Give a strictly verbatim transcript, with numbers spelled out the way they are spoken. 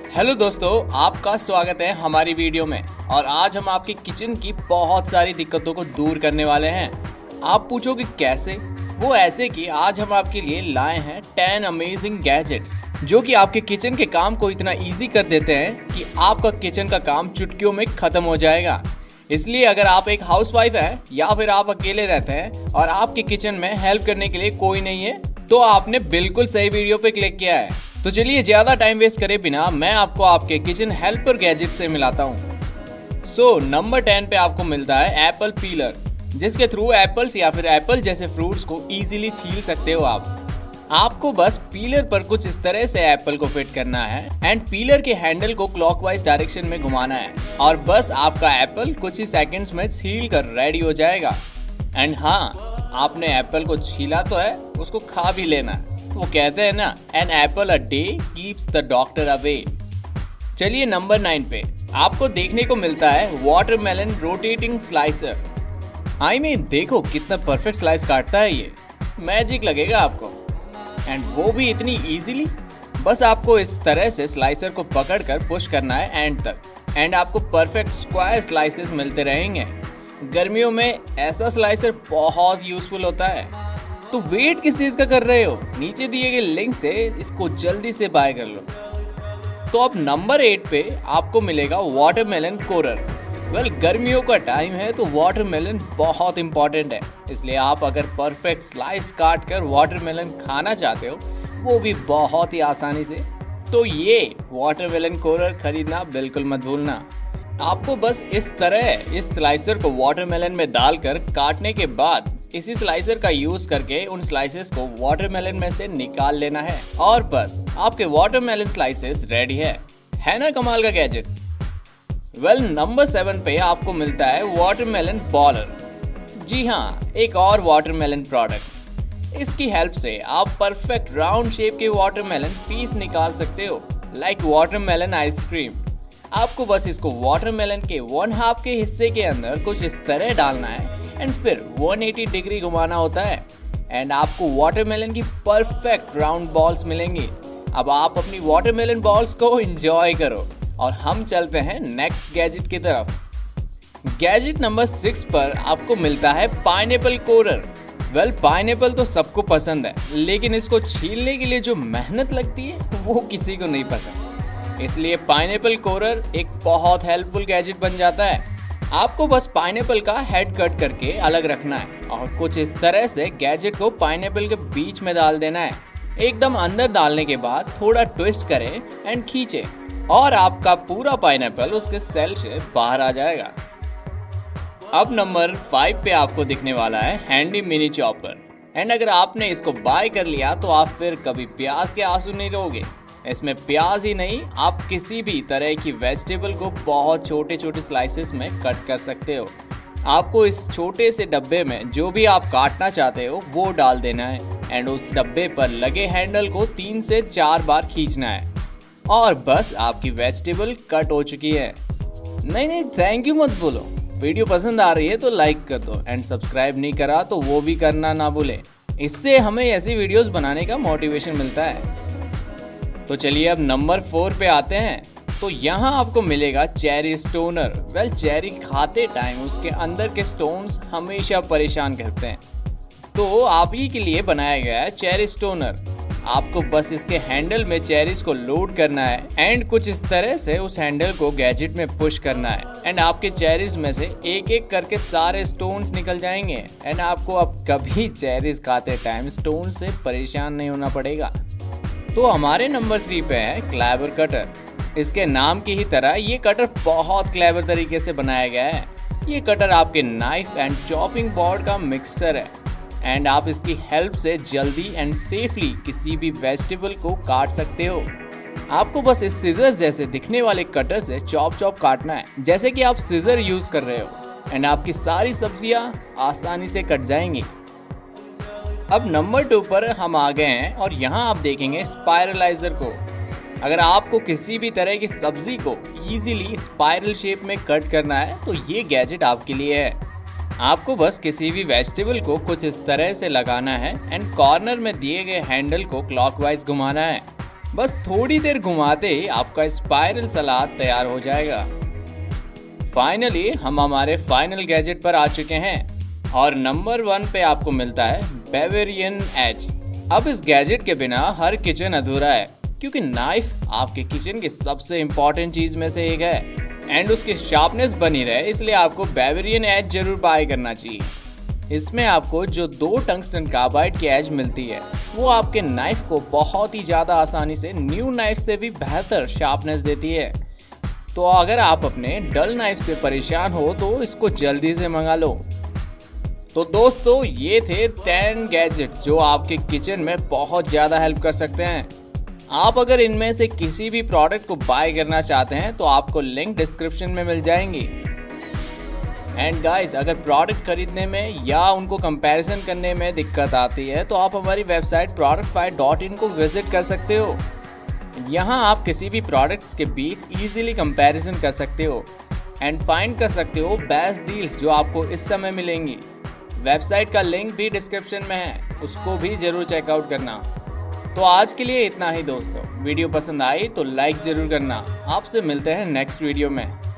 Hello दोस्तों, आपका स्वागत है हमारी वीडियो में। और आज हम आपकी किचन की बहुत सारी दिक्कतों को दूर करने वाले हैं। आप पूछोगे कैसे? वो ऐसे कि आज हम आपके लिए लाए हैं टेन अमेजिंग गैजेट्स जो कि आपके किचन के काम को इतना इजी कर देते हैं कि आपका किचन का काम चुटकियों में खत्म हो जाएगा। इसलिए अगर आप एक हाउसवाइफ है या फिर आप अकेले रहते हैं और आपके किचन में हेल्प करने के लिए कोई नहीं है, तो आपने बिल्कुल सही वीडियो पे क्लिक किया है। तो चलिए ज्यादा टाइम वेस्ट करे बिना मैं आपको आपके किचन हेल्पर गैजेट से मिलाता हूँ। सो नंबर टेन पे आपको मिलता है एप्पल पीलर, जिसके थ्रू एप्पल्स या फिर एप्पल जैसे फ्रूट्स को इजीली छील सकते हो आप। आपको बस पीलर पर कुछ इस तरह से एप्पल को फिट करना है एंड पीलर के हैंडल को क्लॉकवाइज डायरेक्शन में घुमाना है और बस आपका एप्पल कुछ ही सेकंड्स में छील कर रेडी हो जाएगा। एंड हाँ, आपने एप्पल को छीला तो है, उसको खा भी लेना है। वो कहते हैं ना, an apple a day keeps the doctor away. चलिए नंबर नाइन पे आपको देखने को मिलता है watermelon rotating slicer. I mean देखो कितना परफेक्ट स्लाइस काटता है ये, मैजिक लगेगा आपको। एंड वो भी इतनी इजीली। बस आपको इस तरह से स्लाइसर को पकड़कर पुश करना है एंड तक एंड आपको परफेक्ट स्क्वायर स्लाइसेस मिलते रहेंगे। गर्मियों में ऐसा स्लाइसर बहुत यूजफुल होता है। तो वेट किस चीज का कर रहे हो? नीचे दिए गए लिंक से इसको जल्दी से बाय कर लो। तो अब नंबर एट पे आपको मिलेगा वाटरमेलन कोरर। वेल well, गर्मियों का टाइम है तो वाटरमेलन बहुत इंपॉर्टेंट है, इसलिए आप अगर परफेक्ट स्लाइस काट कर वाटरमेलन खाना चाहते हो, वो भी बहुत ही आसानी से, तो ये वाटरमेलन कोरर खरीदना बिल्कुल मत भूलना। आपको बस इस तरह इस स्लाइसर को वाटरमेलन में डालकर काटने के बाद इसी स्लाइसर का यूज करके उन स्लाइसेस को वाटरमेलन में से निकाल लेना है और बस आपके वाटरमेलन स्लाइसेस रेडी है। है ना कमाल का गैजेट? वेल नंबर सेवन पे आपको मिलता है वाटरमेलन बॉलर। जी हाँ, एक और वाटरमेलन प्रोडक्ट। इसकी हेल्प से आप परफेक्ट राउंड शेप के वाटरमेलन पीस निकाल सकते हो, लाइक वाटरमेलन आइसक्रीम। आपको बस इसको वाटरमेलन के वन हाफ के हिस्से के अंदर कुछ इस तरह डालना है एंड फिर एक सौ अस्सी डिग्री घुमाना होता है एंड आपको वाटरमेलन की परफेक्ट राउंड बॉल्स मिलेंगी। अब आप अपनी वाटरमेलन बॉल्स को एंजॉय करो और हम चलते हैं नेक्स्ट गैजेट की तरफ। गैजेट नंबर सिक्स पर आपको मिलता है पाइनएप्पल कोरर। वेल पाइनएप्पल तो सबको पसंद है, लेकिन इसको छीलने के लिए जो मेहनत लगती है वो किसी को नहीं पसंद। इसलिए पाइनएप्पल कोरर एक बहुत हेल्पफुल गैजेट बन जाता है। आपको बस पाइनएप्पल का हेड कट करके अलग रखना है और कुछ इस तरह से गैजेट को पाइनएप्पल के बीच में डाल देना है। एकदम अंदर डालने के बाद थोड़ा ट्विस्ट करें एंड खींचे और आपका पूरा पाइनएप्पल उसके सेल से बाहर आ जाएगा। अब नंबर फाइव पे आपको दिखने वाला है हैंडी मिनी चॉपर। एंड अगर आपने इसको बाय कर लिया तो आप फिर कभी प्याज के आंसू नहीं रोगे। इसमें प्याज ही नहीं, आप किसी भी तरह की वेजिटेबल को बहुत छोटे छोटे स्लाइसेस में कट कर सकते हो। आपको इस छोटे से डब्बे में जो भी आप काटना चाहते हो वो डाल देना है एंड उस डब्बे पर लगे हैंडल को तीन से चार बार खींचना है और बस आपकी वेजिटेबल कट हो चुकी है। नहीं नहीं थैंक यू मत बोलो। वीडियो पसंद आ रही है तो लाइक कर दो एंड सब्सक्राइब नहीं करा तो वो भी करना ना भूले, इससे हमें ऐसी वीडियोस बनाने का मोटिवेशन मिलता है। तो चलिए अब नंबर फोर पे आते हैं। तो यहाँ आपको मिलेगा चेरी स्टोनर। वेल चेरी खाते टाइम उसके अंदर के स्टोन्स हमेशा परेशान करते हैं, तो आप ही के लिए बनाया गया है चेरी स्टोनर। आपको बस इसके हैंडल में चेरीज को लोड करना है एंड कुछ इस तरह से उस हैंडल को गैजेट में पुश करना है एंड आपके चेरीज में से एक एक करके सारे स्टोन्स निकल जाएंगे एंड आपको अब कभी चेरीज खाते टाइम स्टोन से परेशान नहीं होना पड़ेगा। तो हमारे नंबर थ्री पे है क्लेवर कटर। इसके नाम की ही तरह ये कटर बहुत क्लेवर तरीके से बनाया गया है। ये कटर आपके नाइफ एंड चॉपिंग बोर्ड का मिक्सचर है एंड आप इसकी हेल्प से जल्दी एंड सेफली किसी भी वेजिटेबल को काट सकते हो। आपको बस इस सीजर जैसे दिखने वाले कटर से चॉप चॉप काटना है, जैसे कि आप सीजर यूज कर रहे हो एंड आपकी सारी सब्जियां आसानी से कट जाएंगी। अब नंबर टू पर हम आ गए हैं और यहाँ आप देखेंगे स्पाइरलाइजर को। अगर आपको किसी भी तरह की सब्जी को इजीली स्पाइरल शेप में कट करना है तो ये गैजेट आपके लिए है। आपको बस किसी भी वेजिटेबल को कुछ इस तरह से लगाना है एंड कॉर्नर में दिए गए हैंडल को क्लॉकवाइज घुमाना है बस थोड़ी देर घुमाते ही आपका स्पाइरल सलाद तैयार हो जाएगा। फाइनली हम हमारे फाइनल गैजेट पर आ चुके हैं और नंबर वन पे आपको मिलता है बावेरियन एज। अब इस गैजेट के बिना हर किचन अधूरा है, क्योंकि नाइफ आपके किचन की सबसे इम्पोर्टेंट चीज में से एक है एंड उसकी शार्पनेस बनी रहे, इसलिए आपको बावेरियन एज जरूर बाय करना चाहिए। इसमें आपको जो दो टंगस्टन कार्बाइड की एज मिलती है वो आपके नाइफ को बहुत ही ज़्यादा आसानी से न्यू नाइफ से भी बेहतर शार्पनेस देती है। तो अगर आप अपने डल नाइफ से परेशान हो तो इसको जल्दी से मंगा लो। तो दोस्तों ये थे टेन गैजेट्स जो आपके किचन में बहुत ज़्यादा हेल्प कर सकते हैं। आप अगर इनमें से किसी भी प्रोडक्ट को बाय करना चाहते हैं तो आपको लिंक डिस्क्रिप्शन में मिल जाएंगी। एंड गाइस, अगर प्रोडक्ट खरीदने में या उनको कंपैरिजन करने में दिक्कत आती है तो आप हमारी website product fight dot in को विजिट कर सकते हो। यहाँ आप किसी भी प्रोडक्ट्स के बीच इजीली कंपैरिजन कर सकते हो एंड फाइंड कर सकते हो बेस्ट डील्स जो आपको इस समय मिलेंगी। वेबसाइट का लिंक भी डिस्क्रिप्शन में है, उसको भी जरूर चेकआउट करना। तो आज के लिए इतना ही दोस्तों। वीडियो पसंद आई तो लाइक जरूर करना। आपसे मिलते हैं नेक्स्ट वीडियो में।